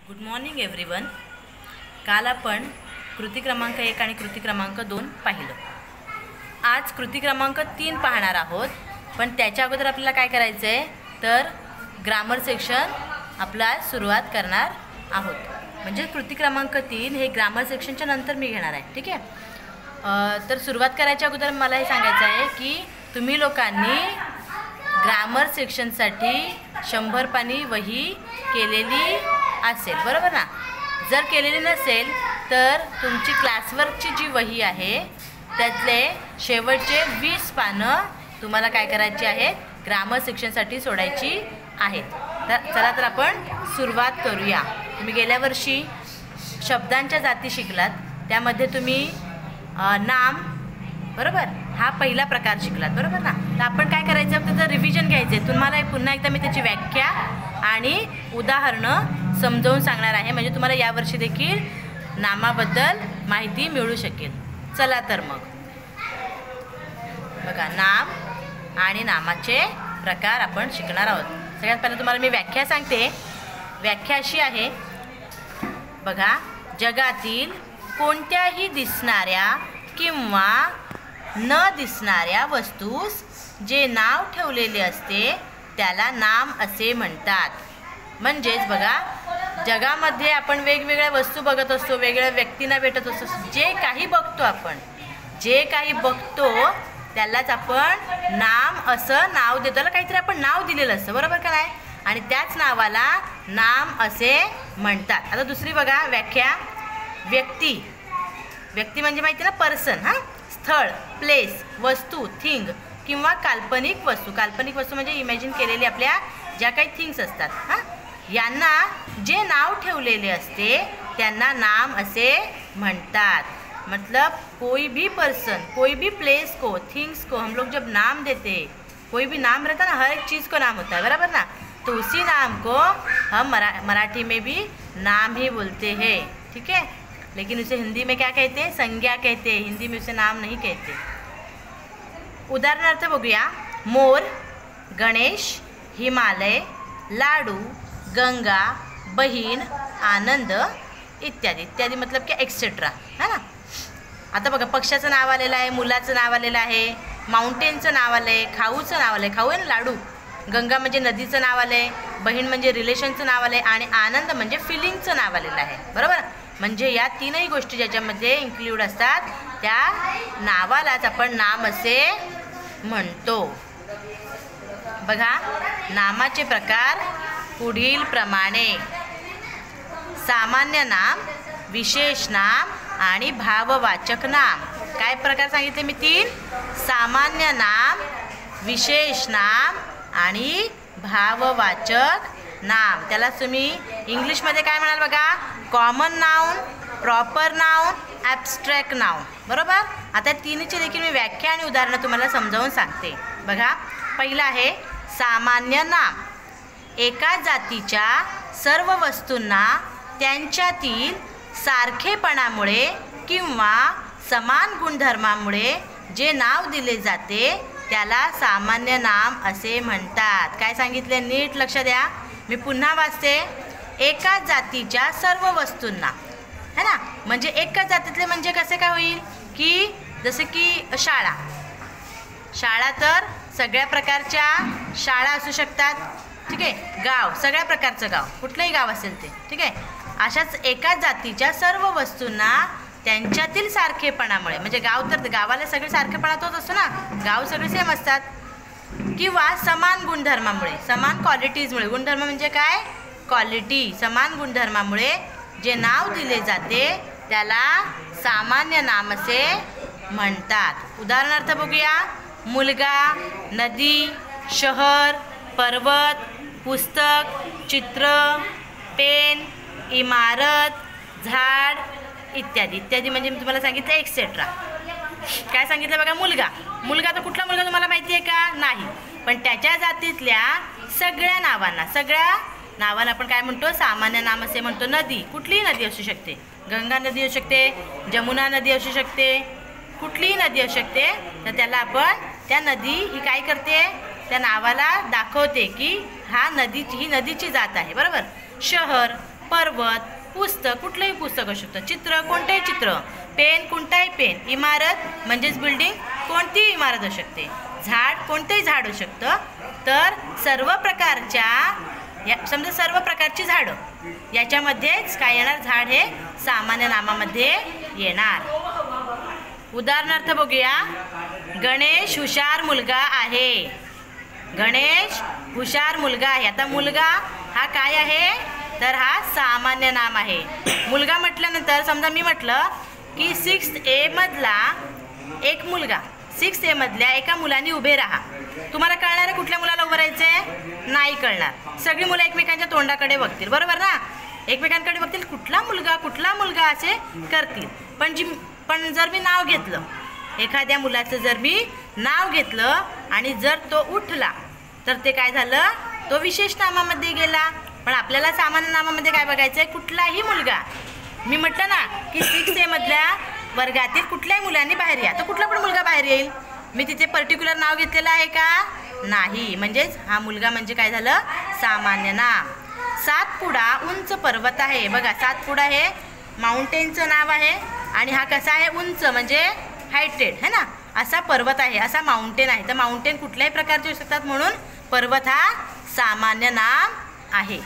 Good morning everyone. काल आपण कृती क्रमांक 1 आणि कृती क्रमांक 2 पाहिलं. आज कृती क्रमांक 3 पाहणार आहोत. पण त्याच्या अगोदर आपल्याला काय करायचं आहे तर ग्रामर सेक्शन आपला सुरुवात करणार आहोत. म्हणजे कृती क्रमांक 3 हे ग्रामर सेक्शनच्या नंतर मी घेणार आहे. ठीक आहे. तर सुरुवात करायच्या अगोदर मला हे सांगायचं आहे की तुम्ही लोकांनी ग्रामर सेक्शनसाठी 100 पानी वही केलेली असेल, बरोबर ना. जर केलेली नसेल तर तुमची क्लासवर्कची जी वही आहे त्यातले शेवटचे 20 पानं तुम्हाला काय करायची आहेत, ग्रामर सेक्शनसाठी सोडायची आहेत. तर चला तर आपण सुरुवात करूया. तुम्ही गेल्या वर्षी शब्दांच्या जाती शिकलात. त्यामध्ये तुम्ही नाम, बरोबर, हा पहिला प्रकार शिकलात, बरोबर ना. तर आपण काय करायचं, त्याचं रिव्हिजन घ्यायचं आहे. तुम्हाला पुन्हा एकदा मी त्याची व्याख्या आणि उदाहरणं समजावून सांगणार आहे. म्हणजे तुम्हाला यावर्षी देखील नामाबद्दल माहिती मिळू शकेल. चला तर मग बघा, नाम आणि नामाचे प्रकार आपण शिकणार आहोत. सगळ्यात पहिलं तुम्हाला मी व्याख्या सांगते. व्याख्या अशी आहे बघा, जगातील कोणत्याही दिसणाऱ्या किंवा न दिसणाऱ्या वस्तूस जे नाव ठेवलेले असते त्याला नाम असे म्हणतात. म्हणजेच बघा, जगामध्ये आपण वेगवेगळ्या वस्तू बघत असतो, वेगवेगळ्या व्यक्तींना भेटत असतो. जे काही बघतो आपण, जे काही बघतो त्यालाच आपण नाम असं नाव देतो. त्याला काहीतरी आपण नाव दिलेलं असतं, बरोबर का नाही. आणि त्याच नावाला नाम असे म्हणतात. आता दुसरी बघा व्याख्या, व्यक्ती. व्यक्ती म्हणजे माहिती ना, पर्सन. हां, स्थळ, प्लेस, वस्तू, थिंग किंवा काल्पनिक वस्तू. काल्पनिक वस्तू म्हणजे इमॅजिन केलेली आपल्या ज्या काही थिंग्स असतात, हां, यांना जे नाव ठेवलेले असते त्यांना नाम असे म्हणतात. मतलब कोई भी पर्सन, कोई भी प्लेस को, थिंग्स को हम लोग जब नाम देते, कोई भी नाम रहता ना, हर एक चीज़ को नाम होता है, बराबर ना. तो उसी नाम को हम मराठी में भी नाम ही बोलते हैं. ठीक है. लेकिन उसे हिंदी में क्या कहते हैं, संज्ञा कहते हैं. हिंदी में उसे नाम नहीं कहते. उदाहरणार्थ बघूया, मोर, गणेश, हिमालय, लाडू, गंगा, बहीण, आनंद इत्यादी इत्यादी. मतलब की एक्सेट्रा, है ना. आता बघा, पक्षाचं नाव आलेलं आहे, मुलाचं नाव आलेलं आहे, माउंटेनचं नाव आलं आहे, खाऊचं नाव आलं आहे, खाऊ आहे ना लाडू. गंगा म्हणजे नदीचं नाव आलं आहे, बहीण म्हणजे रिलेशनचं नाव आलं आहे आणि आनंद म्हणजे फिलिंगचं नाव आलेलं आहे, बरोबर. म्हणजे या तीनही गोष्टी ज्याच्यामध्ये इन्क्ल्यूड असतात त्या नावालाच आपण नाम असे म्हणतो. बघा, नामाचे प्रकार पुढील प्रमाणे: सामान्य नाम, विशेष नाम आणि भाववाचक नाम. काय प्रकार सांगितले मी? 3. सामान्य नाम, विशेष नाम आणि भाववाचक नाम. त्याला तुम्ही इंग्लिशमध्ये काय म्हणाल बघा, common noun, proper noun, abstract noun, बरोबर. आता तीनची देखील मी व्याख्या आणि उदाहरणं तुम्हाला समजावून सांगते. बघा, पहिलं आहे सामान्य नाम. एका जातीच्या सर्व वस्तूंना त्यांच्यातील सारखेपणामुळे किंवा समान गुणधर्मामुळे जे नाव दिले जाते त्याला सामान्य नाम असे म्हणतात. काय सांगितले नीट लक्ष द्या. मी पुन्हा वाचते. एका जातीच्या सर्व वस्तूंना, है ना. म्हणजे एकाच जातीतले म्हणजे कसे काय होईल की जसे की शाळा. शाळा तर सगळ्या प्रकारच्या शाळा असू शकतात. ठीक आहे. गाव, सगळ्या प्रकारचं गाव, कुठलंही गाव असेल ते. ठीक आहे. अशाच एकाच जातीच्या सर्व वस्तूंना त्यांच्यातील सारखेपणामुळे, म्हणजे गाव तर गावाला सगळे सारखेपणा तोच असतो ना, गाव सगळे सेम असतात, किंवा समान गुणधर्मामुळे, समान क्वालिटीजमुळे. गुणधर्म म्हणजे काय, क्वालिटी. समान गुणधर्मामुळे जे नाव दिले जाते त्याला सामान्य नाम असे म्हणतात. उदाहरणार्थ बघूया, मुलगा, नदी, शहर, पर्वत, पुस्तक, चित्र, पेन, इमारत, झाड इत्यादी इत्यादी. म्हणजे मी तुम्हाला सांगितलं एक्सेट्रा. काय सांगितलं बघा, मुलगा. मुलगा तर कुठला मुलगा तुम्हाला माहिती आहे का? नाही. पण त्याच्या जातीतल्या सगळ्या नावांना आपण काय म्हणतो, सामान्य नाम असे म्हणतो. नदी, कुठलीही नदी असू शकते. गंगा नदी असू शकते, जमुना नदी असू शकते, कुठलीही नदी असू शकते. तर त्याला आपण त्या नदी ही काय करते, त्या नावाला दाखवते की ही नदीची जात आहे, बरोबर. शहर, पर्वत, पुस्तक, कुठलंही पुस्तक असू शकतं, चित्र कोणतंही चित्र, पेन कोणताही पेन, इमारत म्हणजेच बिल्डिंग कोणतीही इमारत असू शकते, झाड कोणतंही झाड असू शकतं. तर सर्व प्रकारच्या समजा सर्व प्रकारची झाडं याच्यामध्येच काय येणार, झाड हे सामान्य नामामध्ये येणार. उदाहरणार्थ बघूया. गणेश हुशार मुलगा आहे. गणेश हुशार मुलगा आहे. आता मुलगा हा काय आहे, तर हा सामान्य नाम आहे. मुलगा म्हटल्यानंतर समजा मी म्हटलं की 6A मधला एक मुलगा, 6A मधल्या एका मुलाने उभे राहा. तुम्हाला कळणार आहे कुठल्या मुलाला उभं राहायचं आहे? नाही कळणार. सगळी मुलं एकमेकांच्या तोंडाकडे बघतील, बरोबर ना? एकमेकांकडे बघतील, कुठला मुलगा असे करतील. पण जर मी नाव घेतलं, एखाद्या मुलाचं जर मी नाव घेतलं आणि जर तो उठला तर ते काय झालं, तो विशेष नामामध्ये गेला. पण आपल्याला सामान्य नामामध्ये काय बघायचं आहे, कुठलाही मुलगा. मी म्हटलं ना की 6A मधल्या वर्गातील कुठल्याही मुलांनी बाहेर या, तर कुठला पण मुलगा बाहेर येईल. मी तिथे पर्टिक्युलर नाव घेतलेलं आहे का? नाही. म्हणजेच हा मुलगा म्हणजे काय झालं, सामान्य नाम. सातपुडा उंच पर्वत आहे. बघा, सातपुडा हे माउंटेनचं नाव आहे आणि हा कसा आहे, उंच म्हणजे हायटेड है ना, असा पर्वत आहे, असा माउंटेन आहे. तर माउंटेन कुठल्याही प्रकारचे असू शकतात, म्हणून पर्वत हा सामान्य नाम आहे.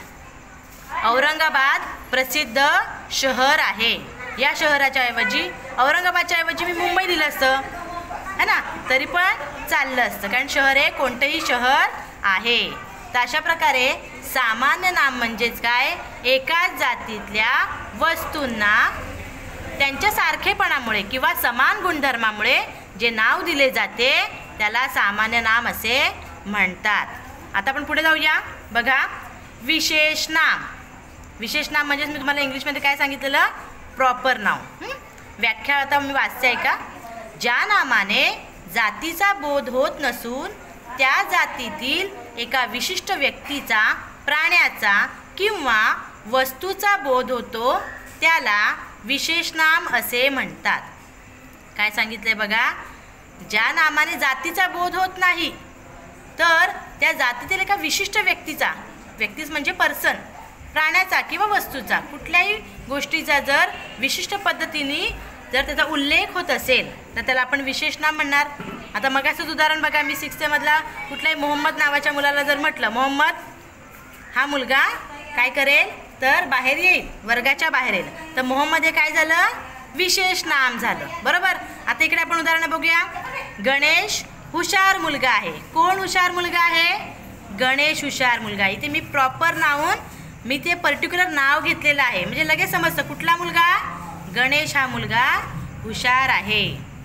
औरंगाबाद प्रसिद्ध शहर आहे. या शहराच्या ऐवजी, औरंगाबादच्या ऐवजी मी मुंबई दिलं असतं है ना, तरी पण चाललं असतं, कारण शहर हे कोणतंही शहर आहे. तर अशा प्रकारे सामान्य नाम म्हणजेच काय, एकाच जातीतल्या वस्तूंना त्यांच्या सारखेपणामुळे किंवा समान गुणधर्मामुळे जे नाव दिले जाते त्याला सामान्य नाम असे म्हणतात. आता आपण पुढे जाऊया. बघा, विशेष नाम. विशेष नाम म्हणजेच मी तुम्हाला इंग्लिशमध्ये काय सांगितलेलं, प्रॉपर नाव. व्याख्या आता मी वाचते आहे का. ज्या नामाने जातीचा बोध होत नसून त्या जातीतील एका विशिष्ट व्यक्तीचा, प्राण्याचा किंवा वस्तूचा बोध होतो त्याला विशेष नाम असे म्हणतात. काय सांगितलंय बघा, ज्या नामाने जातीचा बोध होत नाही तर त्या जातीतील एका विशिष्ट व्यक्तीचा, व्यक्तीच म्हणजे पर्सन, प्राण्याचा किंवा वस्तूचा, कुठल्याही गोष्टीचा जर विशिष्ट पद्धतीने जर त्याचा उल्लेख होत असेल तर त्याला आपण विशेष नाम म्हणणार. आता मग असंच उदाहरण बघा, मी 6A मधला कुठल्याही मोहम्मद नावाच्या मुलाला जर म्हटलं, मोहम्मद हा मुलगा काय करेल, तर बाहेर येईल, वर्गाच्या बाहेर येईल. तर मोहम्मद हे काय झालं, विशेष नाम झालं, बरोबर. आता इकडे आपण उदाहरण बघूया. गणेश हुशार मुलगा आहे. कोण हुशार मुलगा आहे, गणेश हुशार मुलगा. इथे मी प्रॉपर नावून मी ते पर्टिक्युलर नाव घेतलेलं आहे, म्हणजे लगेच समजतं कुठला मुलगा, गणेश हा मुलगा हुशार आहे.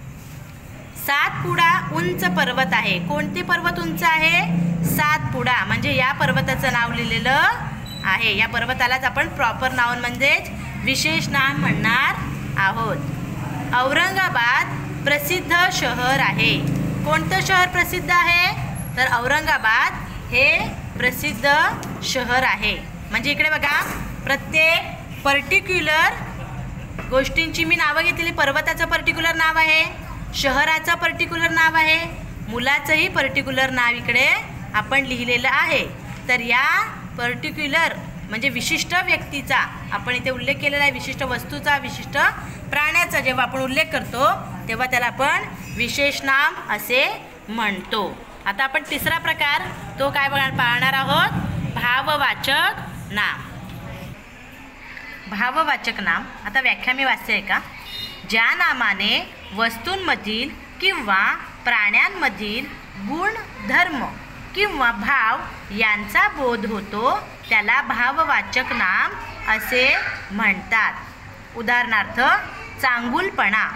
सातपुडा उंच पर्वत आहे. कोणते पर्वत उंच आहे, सातपुडा, म्हणजे या पर्वताचं नाव लिहिलेलं आहे. या पर्वतालाच आपण प्रॉपर नाव म्हणजेच विशेष नाम म्हणणार आहोत. औरंगाबाद प्रसिद्ध शहर आहे. कोणतं शहर प्रसिद्ध आहे, तर औरंगाबाद हे प्रसिद्ध शहर आहे. म्हणजे इकडे बघा, प्रत्येक पर्टिक्युलर गोष्टींची मी नावं घेतलेली. पर्वताचं पर्टिक्युलर नाव आहे, शहराचं पर्टिक्युलर नाव आहे, मुलाचंही पर्टिक्युलर नाव इकडे आपण लिहिलेलं आहे. तर या पर्टिक्युलर म्हणजे विशिष्ट व्यक्तीचा आपण इथे उल्लेख केलेला आहे, विशिष्ट वस्तूचा, विशिष्ट प्राण्याचा जेव्हा आपण उल्लेख करतो तेव्हा त्याला आपण विशेष नाम असे म्हणतो. आता आपण तिसरा प्रकार तो काय पाहणार आहोत, भाववाचक नाम. भाववाचक नाम. आता व्याख्या मी वाचते आहे का. ज्या नामाने वस्तूंमधील किंवा प्राण्यांमधील गुण, धर्म किंवा भाव यांचा बोध होतो त्याला भाववाचक नाम असे म्हणतात. उदाहरणार्थ, चांगुलपणा,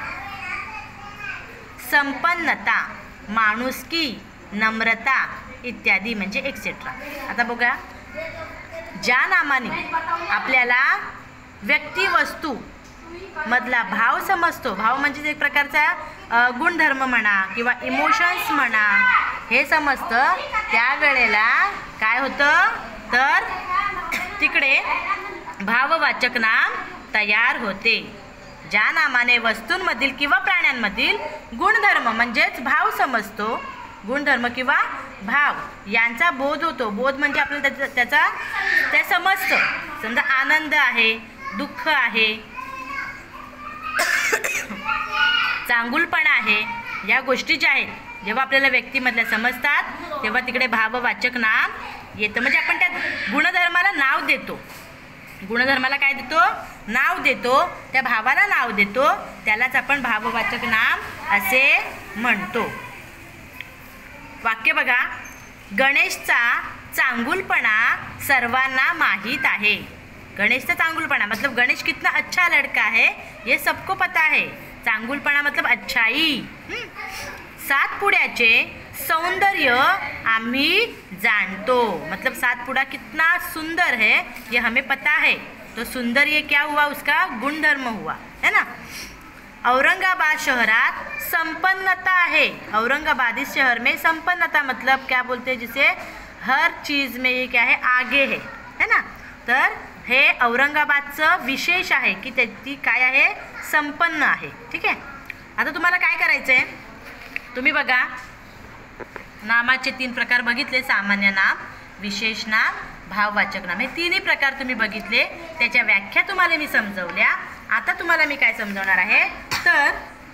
संपन्नता, माणुसकी, नम्रता इत्यादी, म्हणजे एक्सेट्रा. आता बघा, ज्या नामाने आपल्याला व्यक्ती, वस्तू मधला भाव समजतो, भाव म्हणजे एक प्रकारचा गुणधर्म म्हणा किंवा इमोशन्स म्हणा, हे समजतं, त्या वेळेला काय होतं, तर तिकडे भाववाचक नाम तयार होते. ज्या नामाने वस्तूंमधील किंवा प्राण्यांमधील गुणधर्म म्हणजेच भाव समजतो, गुणधर्म किंवा भाव यांचा बोध होतो. बोध म्हणजे आपल्याला त्याचा ते समजतं समजा आनंद आहे, दुःख आहे, चांगुलपणा आहे, या गोष्टी ज्या आहेत जेव्हा आपल्याला व्यक्तीमधल्या समजतात तेव्हा तिकडे भाववाचक नाम येतं. म्हणजे आपण त्या गुणधर्माला नाव देतो. गुणधर्माला काय देतो? नाव देतो. त्या भावाला नाव देतो. त्यालाच आपण भाववाचक नाम असे म्हणतो. वाक्य बघा. गणेशचा चांगुलपणा सर्वांना माहीत आहे. गणेशचा चांगुलपणा मतलब गणेश कितना अच्छा लड़का है ये सबको पता है. चांगुलपणा मतलब अच्छाई. सातपुड्याचे सौंदर्य आम्ही जाणतो. मतलब सातपुड़ा कितना सुंदर है ये हमें पता है. तो सुंदर ये क्या हुआ? उसका गुणधर्म हुआ है ना. औरंगाबाद शहरात संपन्नता है. औरंगाबाद इस शहर में संपन्नता मतलब क्या बोलते हैं जिसे हर चीज़ में ये क्या है आगे है ना. तर हे औरंगाबादचं विशेष आहे की त्याची काय आहे संपन्न आहे. ठीक आहे. आता तुम्हाला काय करायचं आहे तुम्ही बघा नामाचे 3 प्रकार बघितले. सामान्य नाम, विशेष नाम, भाववाचक नाम. हे तिन्ही प्रकार तुम्ही बघितले. त्याच्या व्याख्या तुम्हाला मी समजवल्या. आता तुम्हाला मी काय समजवणार आहे तर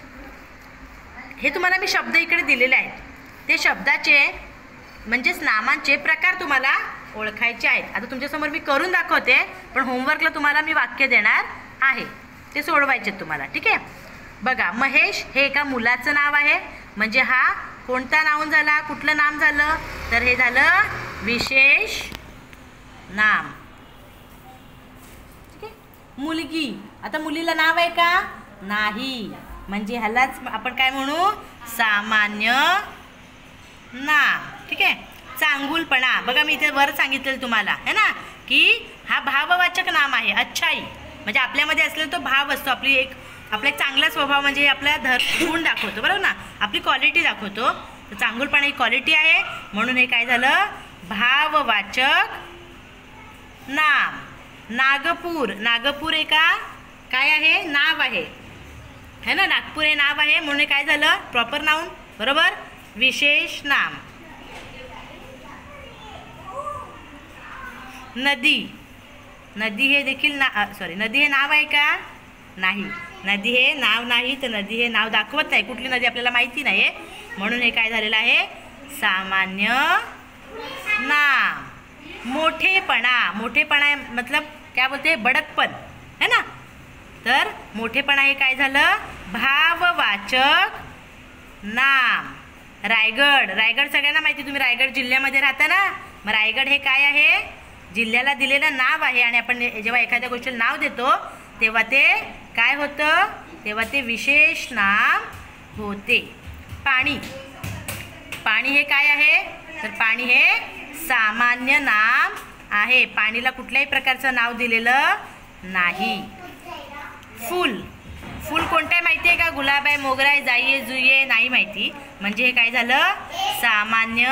हे तुम्हाला मी शब्द इकडे दिलेले आहेत. ते शब्दाचे म्हणजेच नामांचे प्रकार तुम्हाला ओळखायचे आहेत. आता तुमच्यासमोर मी करून दाखवते पण होमवर्कला तुम्हाला मी वाक्य देणार आहे. ते सोडवायचे तुम्हाला. ठीक आहे. बघा महेश हे एका मुलाचं नाव आहे. म्हणजे हा कोणता नाऊन झाला? कुठलं नाम झालं? तर हे झालं विशेष नाम. ठीक आहे. मुलगी. आता मुलीला नाव आहे का? नाही. म्हणजे ह्यालाच आपण काय म्हणू? सामान्य नाम. ठीक आहे. चांगुलपणा बघा मी इथे वर सांगितलेलं तुम्हाला है ना की हा भाववाचक नाम आहे. अच्छाई म्हणजे आपल्यामध्ये असलेला तो भाव असतो. आपला एक चांगला स्वभाव म्हणजे आपला गुण दाखवतो. बरोबर ना. आपली क्वालिटी दाखवतो. तर चांगुलपणा ही क्वालिटी आहे म्हणून हे काय झालं भाववाचक नाम. नागपूर. नागपूर हे काय आहे? नाव आहे है ना. नागपूर हे नाव आहे म्हणून हे काय झालं प्रॉपर नाउन. बरोबर. विशेष नाम. नदी. नदी हे देखील नदी हे नाव आहे का? नाही. नदी हे नाव नाही. तर नदी हे नाव दाखवत नाही. कुठली नदी आपल्याला माहिती नाही म्हणून हे काय झालेलं आहे सामान्य नाम. मोठेपणा. मोठेपणा मतलब क्या बोलते बड़कपन है ना. तर मोठेपणा हे काय झालं भाववाचक नाम. रायगड. रायगड सगळ्यांना माहिती. तुम्ही रायगड जिल्ह्यामध्ये राहता ना. मग रायगड हे काय आहे? जिल्ह्याला दिलेलं नाव आहे. आणि आपण जेव्हा एखाद्या गोष्टीला नाव देतो तेव्हा ते काय होतं? तेव्हा ते विशेष नाम होते. पाणी. पाणी हे काय आहे? तर पाणी हे सामान्य नाम आहे. पाणीला कुठल्याही प्रकारचं नाव दिलेलं नाही. फूल. फूल कोणतं आहे माहिती आहे का? गुलाब आहे, मोगरा आहे, जाई आहे, जुई आहे. नाही माहिती. म्हणजे हे काय झालं सामान्य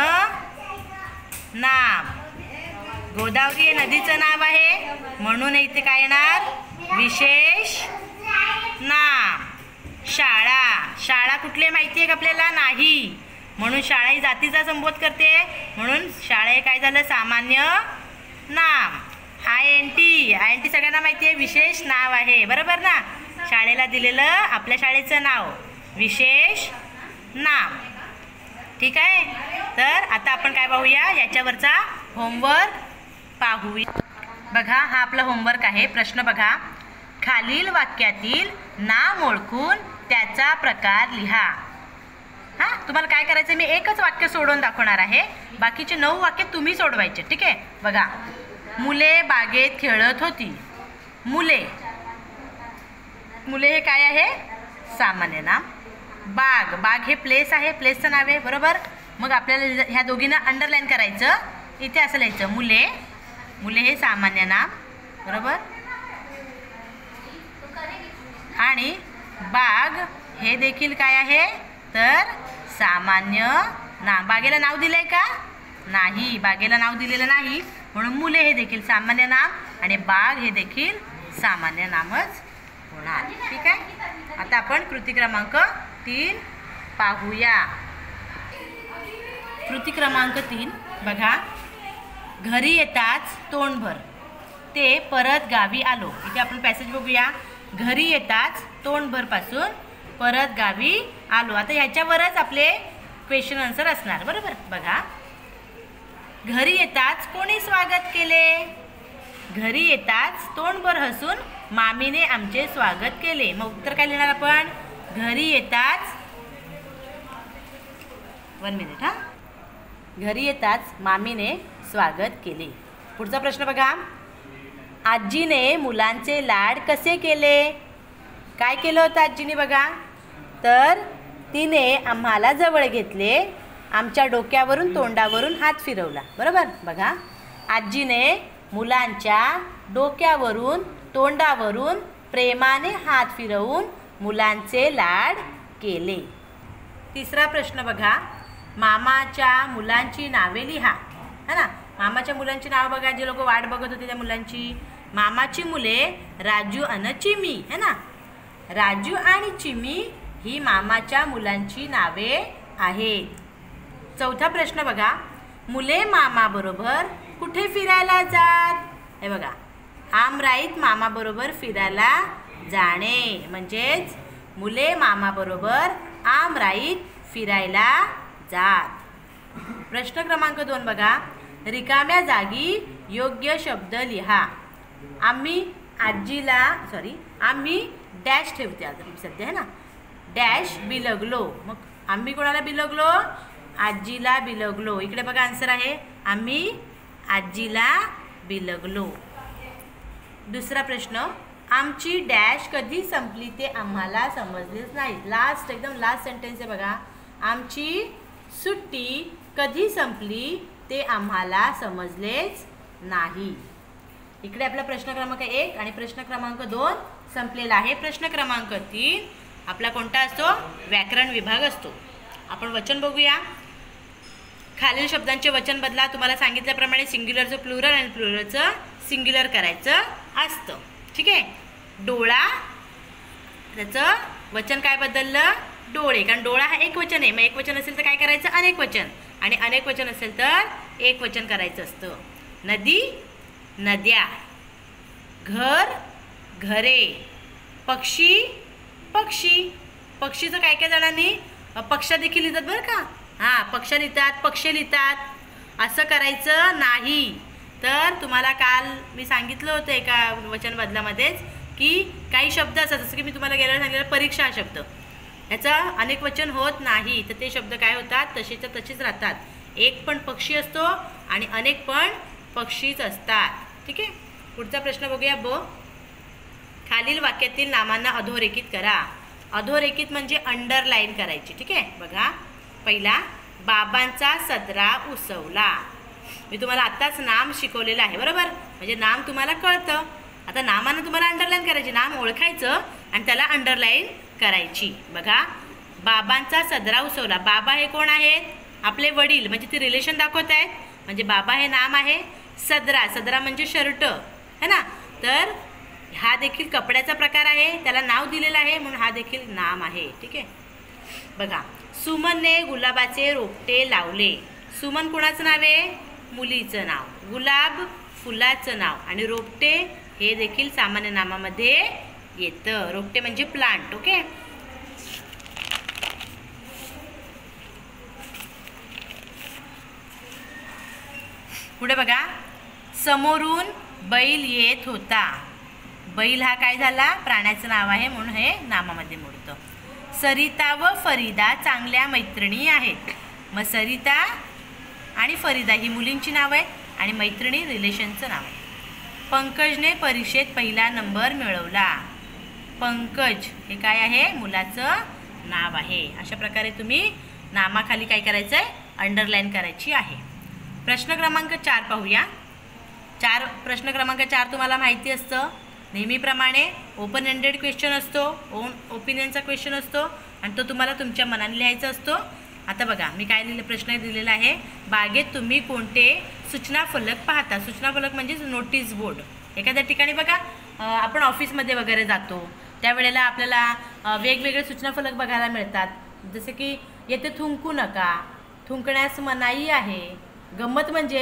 नाम. गोदावरी हे नदीचं नाव आहे म्हणून इथे काय येणार विशेष नाम. शाळा. शाळा कुठली माहिती आहे का आपल्याला? नाही. म्हणून शाळा ही जातीचा संबोध करते म्हणून शाळा हे काय झालं सामान्य नाम. INT सगळ्यांना माहिती आहे विशेष नाव आहे. बरोबर ना. शाळेला दिलेलं आपल्या शाळेचं नाव विशेष नाम. ठीक आहे. तर आता आपण काय पाहूया याच्यावरचा होमवर्क पाहूया. बघा हा आपला होमवर्क आहे. प्रश्न बघा. खालील वाक्यातील नाम ओळखून त्याचा प्रकार लिहा. हां तुम्हाला काय करायचं मी एकच वाक्य सोडवून दाखवणार आहे. बाकीचे 9 वाक्य तुम्ही सोडवायचे. ठीक आहे. बघा मुले बागेत खेळत होती. मुले. मुले हे काय आहे सामान्य नाम. बाग. बाग हे प्लेस आहे. प्लेसचं नाव आहे. बरोबर. मग आपल्याला ह्या दोघींना अंडरलाईन करायचं. इथे असं लिहायचं मुले. मुले हे सामान्य नाम. बरोबर. आणि बाग हे देखील काय आहे तर सामान्य नाम. बागेला नाव दिलंय का? नाही. बागेला नाव दिलेलं नाही म्हणून मुले हे देखील सामान्य नाम आणि बाग हे देखील सामान्य नामच होणार. ठीक आहे. आता आपण कृती क्रमांक 3 पाहूया. कृती क्रमांक 3 बघा. घरी येताच तोंडभर. ते परत गावी आलो. इथे आपण पॅसेज बघूया. घरी येताच तोंडभर पासून परत गावी आलो. आता ह्याच्यावरच आपले क्वेश्चन आन्सर असणार, बरोबर. बघा, घरी येताच कोणी स्वागत केले? घरी येताच तोंडभर हसून मामीने आमचे स्वागत केले. मग उत्तर काय लिहिणार आपण? घरी येताच, 1 मिनिट हा. घरी येताच मामीने स्वागत केले. पुढचा प्रश्न बघा. आजीने मुलांचे लाड कसे केले? काय केलं होतं आजीने बघा? तर तिने आम्हाला जवळ घेतले, आमच्या डोक्यावरून तोंडावरून हात फिरवला, बरोबर. बघा, आजीने मुलांच्या डोक्यावरून तोंडावरून प्रेमाने हात फिरवून मुलांचे लाड केले. तिसरा प्रश्न बघा. मामाच्या मुलांची नावे लिहा. है ना, मामाच्या मुलांची नाव बघा. जे लोक वाट बघत होते त्या मुलांची. मामाची मुले राजू आणि चिमी. है ना, राजू आणि चिमी ही मामाच्या मुलांची नावे आहेत. चौथा प्रश्न बघा. मुले मामाबरोबर कुठे फिरायला जात? हे बघा, आमराईत मामाबरोबर फिरायला जाणे. म्हणजेच मुले मामाबरोबर आमराईत फिरायला जात. प्रश्न क्रमांक 2 बघा. रिकाम्या जागी योग्य शब्द लिहा. आम्ही डॅश ठेवते आता सध्या, है ना. डॅश बिलगलो. मग आम्ही कोणाला बिलगलो? आजीला बिलगलो. इकडे बघा आन्सर आहे, आम्ही आजीला बिलगलो. दुसरा प्रश्न. आमची डॅश कधी संपली ते आम्हाला समजलेच नाही. लास्ट, एकदम लास्ट सेंटेन्स आहे बघा. आमची सुट्टी कधी संपली ते आम्हाला समजलेच नाही. इकडे आपला प्रश्न क्रमांक 1 आणि प्रश्न क्रमांक 2 संपलेला आहे. प्रश्न क्रमांक 3 आपला कोणता असतो? व्याकरण विभाग असतो. आपण वचन बघूया. खालील शब्दांचे वचन बदला. तुम्हाला सांगितल्याप्रमाणे सिंग्युलरचं प्लुरल आणि प्लुरलचं सिंग्युलर करायचं असतं. ठीक आहे. डोळा, त्याचं वचन काय बदललं? डोळे. कारण डोळा हा एक वचन आहे. मग एक वचन असेल तर काय करायचं? अनेक वचन. आणि अनेक वचन असेल तर एक वचन करायचं असतं. नदी, नद्या. घर, घरे. पक्षी, पक्षी. पक्षीचं काय काय जणांनी पक्ष्या देखील लिहितात बरं का. हां, पक्ष्या लिहितात, पक्षी लिहितात. असं करायचं नाही. तर तुम्हाला काल मी सांगितलं होतं एका वचन बदलामध्येच की काही शब्द असतात, जसं की मी तुम्हाला गेल्यावर सांगितलं परीक्षा हा शब्द, याचा अनेक वचन होत नाही. तर ते शब्द काय होतात? तसेच्या तसेच राहतात. एक पण पक्षी असतो आणि अनेक पण पक्षीच असतात. ठीक आहे. पुढचा प्रश्न बघूया. खालील वाक्यातील नामांना अधोरेखित करा. अधोरेखित म्हणजे अंडरलाईन करायची. ठीक आहे. बघा, पहिला, बाबांचा सदरा उसवला. मी तुम्हाला आत्ताच नाम शिकवलेलं आहे, बरोबर. म्हणजे नाम तुम्हाला कळतं. आता नामानं तुम्हाला अंडरलाईन करायची. नाम ओळखायचं आणि त्याला अंडरलाईन करायची. बघा, बाबांचा सदरा उसवला. बाबा हे कोण आहेत? आपले वडील. म्हणजे ते रिलेशन दाखवत आहेत. म्हणजे बाबा हे नाम आहे. सदरा, सदरा म्हणजे शर्ट, है ना. तर हा देखील कपड्याचा प्रकार आहे, त्याला नाव दिलेलं आहे म्हणून हा देखील नाम आहे. ठीक आहे. बघा, सुमनने गुलाबाचे रोपटे लावले. सुमन कोणाचं नाव आहे? मुलीचं नाव. गुलाब फुलाचं नाव. आणि रोपटे हे देखील सामान्य नामामध्ये येतं. रोपटे म्हणजे प्लांट. ओके. पुढे बघा, समोरून बैल येत होता. बैल हा काय झाला? प्राण्याचं नाव आहे म्हणून हे नामामध्ये मोडतं. सरिता व फरीदा चांगल्या मैत्रिणी आहेत. मग सरिता आणि फरीदा ही मुलींची नावं आहेत आणि मैत्रिणी रिलेशनचं नाव आहे. पंकजने परीक्षेत पहिला नंबर मिळवला. पंकज हे काय आहे? मुलाचं नाव आहे. अशा प्रकारे तुम्ही नामाखाली काय करायचं आहे? अंडरलाईन करायची आहे. प्रश्न क्रमांक 4 पाहूया. प्रश्न क्रमांक 4 तुम्हाला माहिती असतं. नेहमीप्रमाणे ओपन एंडेड क्वेश्चन असतो, ओपिनियनचा क्वेश्चन असतो आणि तो तुम्हाला तुमच्या मनाने लिहायचा असतो. आता बघा, मी काय प्रश्न दिलेला आहे. बागेत तुम्ही कोणते सूचना फलक पाहता? सूचना फलक म्हणजे नोटीस बोर्ड. एखाद्या ठिकाणी बघा, आपण ऑफिसमध्ये वगैरे जातो त्यावेळेला आपल्याला वेगवेगळे सूचना फलक बघायला मिळतात. जसे की येथे थुंकू नका, थुंकण्यास मनाई आहे. गंमत म्हणजे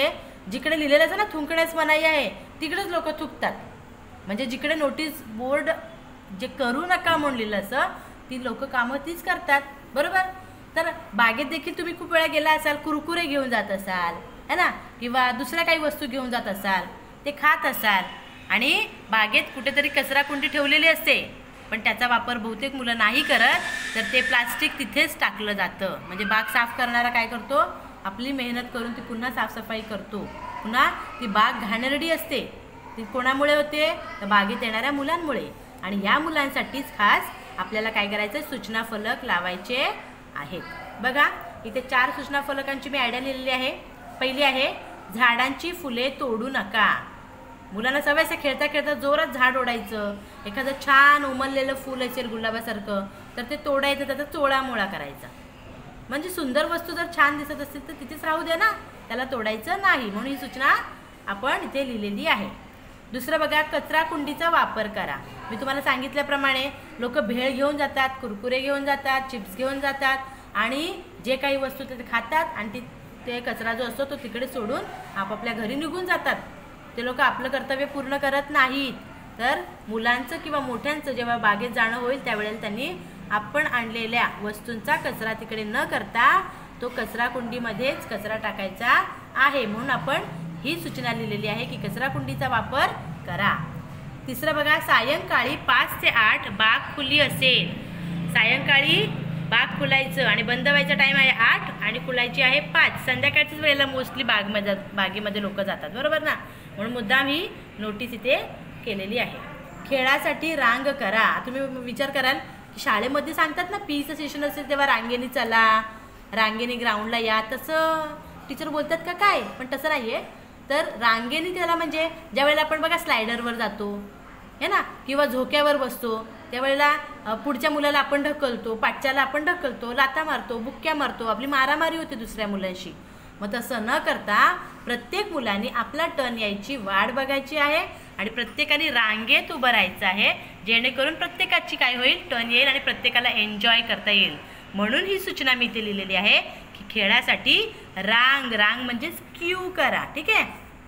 जिकडे लिहिलेलं असं ना थुंकण्यास मनाई आहे तिकडेच लोक थुंकतात. म्हणजे जिकडे नोटीस बोर्ड जे करू नका म्हणून लिहिलं असं ती लोक कामं तीच करतात. बरोबर. तर बागेत देखील तुम्ही खूप वेळा गेला असाल, कुरकुरे घेऊन जात असाल है ना, किंवा दुसऱ्या काही वस्तू घेऊन जात असाल, ते खात असाल आणि बागेत कुठेतरी कचरा कुंडी ठेवलेली असते पण त्याचा वापर बहुतेक मुलं नाही करत, तर ते प्लास्टिक तिथेच टाकलं जातं. म्हणजे बाग साफ करणारा काय करतो, आपली मेहनत करून ती पुन्हा साफसफाई करतो. पुन्हा ती बाग घाणेरडी असते. ती कोणामुळे होते, तर बागेत येणाऱ्या मुलांमुळे. आणि या मुलांसाठीच खास आपल्याला काय करायचं, सूचना फलक लावायचे आहेत. बघा इथे 4 सूचना फलकांची मी आयडिया लिहिलेली आहे. पहिली आहे, झाडांची फुले तोडू नका. मुलांना सवय असं खेळता खेळता जोरात झाड ओढायचं. एखादं छान उमललेलं फूल असेल गुलाबासारखं तर ते तोडायचं, त्याचा चोळामोळा करायचा. म्हणजे सुंदर वस्तू जर छान दिसत असतील तर तिथेच राहू दे ना, त्याला तोडायचं नाही. म्हणून ही सूचना आपण इथे लिहिलेली आहे. दुसरं बघा, कचरा कुंडीचा वापर करा. मी तुम्हाला सांगितल्याप्रमाणे लोक भेळ घेऊन जातात, कुरकुरे घेऊन जातात, चिप्स घेऊन जातात आणि जे काही वस्तू ते खातात आणि ते कचरा जो असतो तो तिकडे सोडून आपापल्या घरी निघून जातात. ते लोक आपलं कर्तव्य पूर्ण करत नाहीत. तर मुलांचं किंवा मोठ्यांचं जेव्हा बागेत जाणं होईल त्यावेळेला त्यांनी आपण आणलेल्या वस्तूंचा कचरा तिकडे न करता तो कचरा कुंडीमध्येच कचरा टाकायचा आहे. म्हणून आपण ही सूचना लिहिलेली आहे की कचरा कुंडीचा वापर करा. तिसरं बघा, सायंकाळी 5 ते 8 बाग खुली असेल. सायंकाळी बाग खुलायचं आणि बंद व्हायचा टाईम आहे 8 आणि खुलायची आहे 5. संध्याकाळच्याच वेळेला मोस्टली बागेमध्ये लोक जातात. बरोबर ना. म्हणून मुद्दाम ही नोटीस इथे केलेली आहे. खेळासाठी रांग करा. तुम्ही विचार कराल की शाळेमध्ये सांगतात ना पीचं सेशन असेल तेव्हा रांगेने चला, रांगेने ग्राउंडला या, तसं टीचर बोलतात का काय, पण तसं नाही आहे. तर रांगेने त्याला म्हणजे ज्या वेळेला आपण बघा स्लायडरवर जातो है ना, किंवा झोक्यावर बसतो त्यावेळेला पुढच्या मुलाला आपण ढकलतो, पाठच्याला आपण ढकलतो, लाता मारतो, बुक्क्या मारतो, आपली मारामारी होते दुसऱ्या मुलांशी. मग तसं न करता प्रत्येक मुलांनी आपला टर्न यायची वाट बघायची आहे आणि प्रत्येकाने रांगेत उभं राहायचं आहे, जेणेकरून प्रत्येकाची काय होईल, टर्न येईल आणि प्रत्येकाला एन्जॉय करता येईल. म्हणून ही सूचना मी इथे लिहिलेली आहे की खेळासाठी रांग म्हणजेच क्यू करा. ठीक आहे.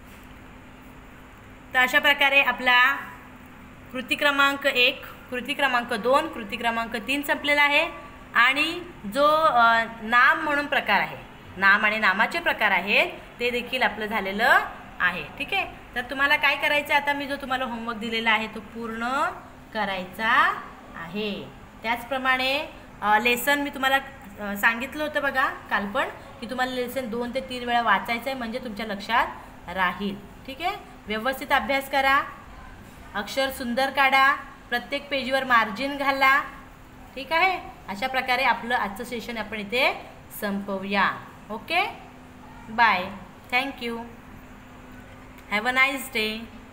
तर अशा प्रकारे आपला कृती क्रमांक 1, कृती क्रमांक 2, कृती क्रमांक 3 संपलेला आहे. आणि जो नाम म्हणून प्रकार आहे, नाम आणि नामाचे प्रकार आहेत ते देखील आपलं झालेलं आहे. ठीक आहे. तर तुम्हाला काय करायचं, आता मी जो तुम्हाला होमवर्क दिलेला आहे तो पूर्ण करायचा आहे. त्याचप्रमाणे लेसन मी तुम्हाला सांगितलं होतं बघा काल पण की तुम्हाला लेसन 2 ते 3 वेळा वाचायचं आहे म्हणजे तुमच्या लक्षात राहील. ठीक आहे. व्यवस्थित अभ्यास करा, अक्षर सुंदर काढा, प्रत्येक पेजवर मार्जिन घाला. ठीक आहे. अशा प्रकारे आपलं आजचं सेशन आपण इथे संपवूया. Okay. Bye. Thank you. Have a nice day.